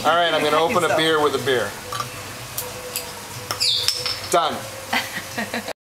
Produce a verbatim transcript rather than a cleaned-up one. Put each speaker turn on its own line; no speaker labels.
All right, I'm going to open a beer with a beer. Done.